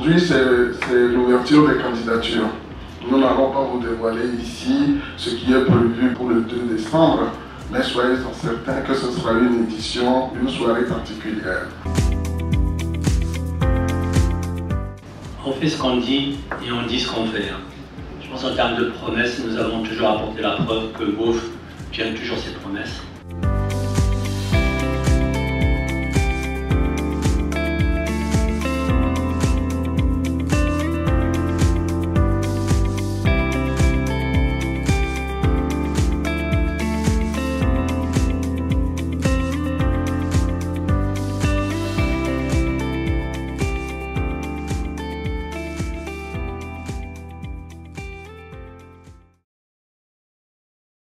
Aujourd'hui, c'est l'ouverture des candidatures. Nous n'allons pas vous dévoiler ici ce qui est prévu pour le 2 décembre, mais soyez certains que ce sera une édition, une soirée particulière. On fait ce qu'on dit et on dit ce qu'on fait. Je pense en termes de promesses, nous avons toujours apporté la preuve que Beauf tient toujours ses promesses.